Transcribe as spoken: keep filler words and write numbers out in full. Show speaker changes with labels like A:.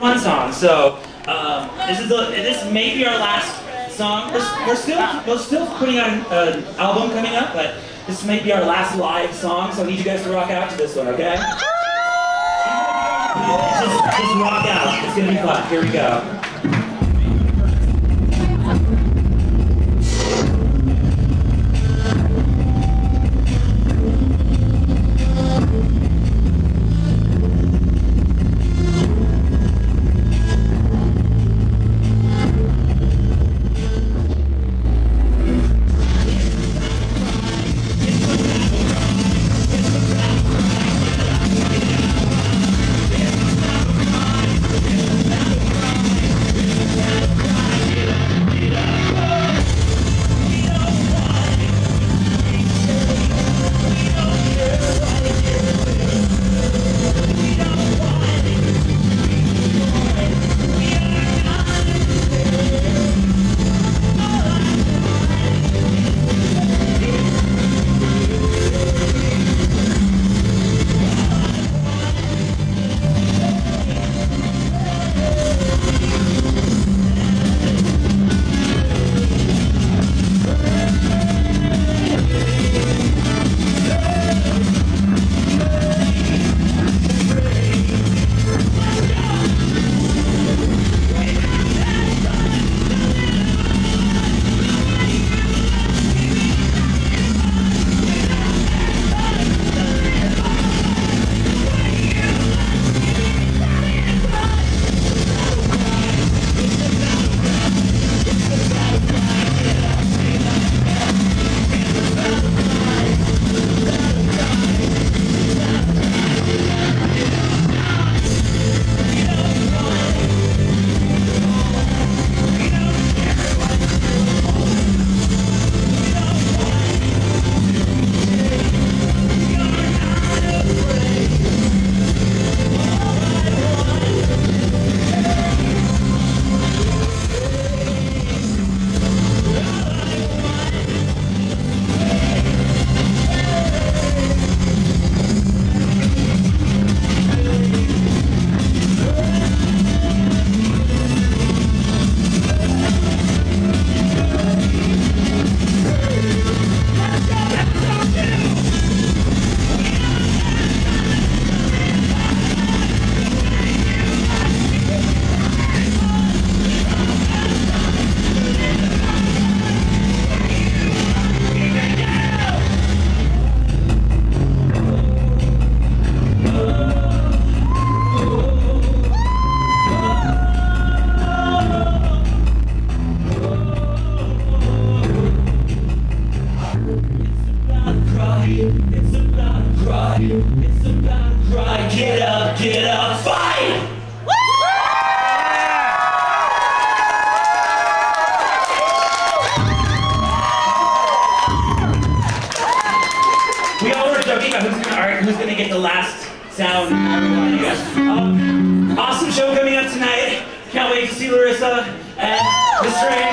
A: One song. So um, this is the, this may be our last song. We're, we're still we're still putting out an album coming up, but this may be our last live song. So I need you guys to rock out to this one, okay? Just, just rock out. It's gonna be fun. Here we go. It's about to cry, it's about to cry, get up, get up, fight! We all were joking about who's gonna, right, who's gonna get the last sound. Everyone, yes. Um, awesome show coming up tonight. Can't wait to see Larissa and the String.